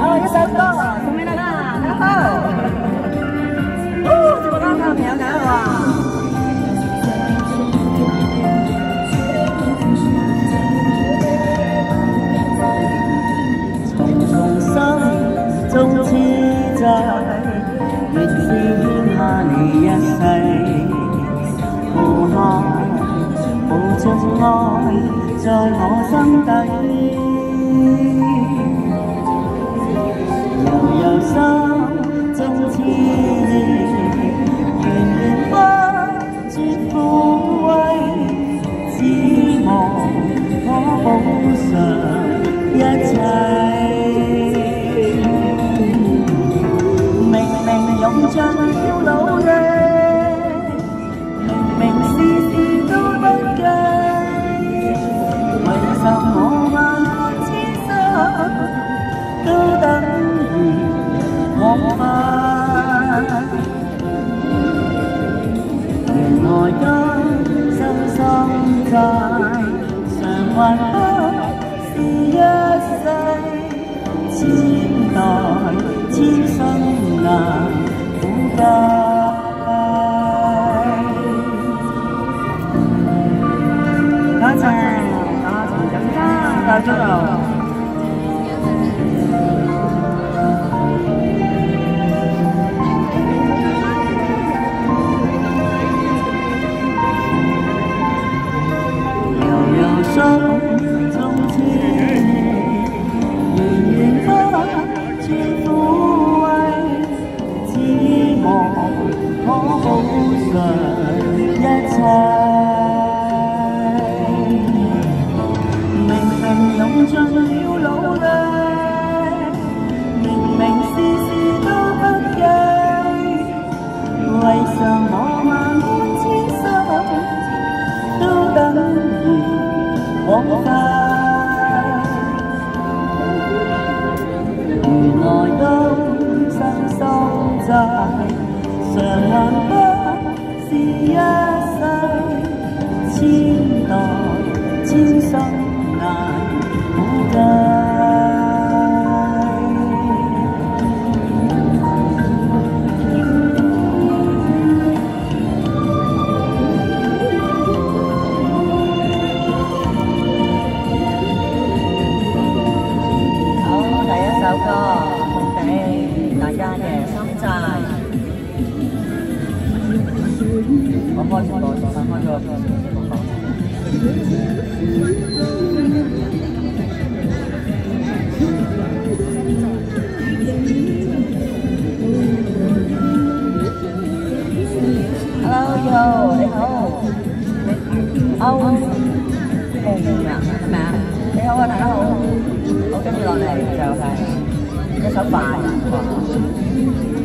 好，一首歌送俾大家，大家好。直播間嘅朋友大家好啊！重重心中痴債，越是欠下你一世，無限無盡愛在我心底。 悠悠心中痴意，源源不絕撫慰，只望可補償一切。明明用盡了努力，明明事事都不計，為什麼萬般痴心都等於？ 我快，原來今生心債，償還不是一世，千代千生難估計。多謝，更加大咗啦！ 心中痴意，源源不絕撫慰，只望可補償一切。明明用盡了努力，明明事事都不計，為什麼萬般痴心都等於？ 我快，原來今生心債，償還不是一世，千代千生難估計。 我開直播，開咗個直播房。Hello， 你好，歐紅啊，係咪啊？你好啊，大家好。好，跟住落嚟就係一首快歌。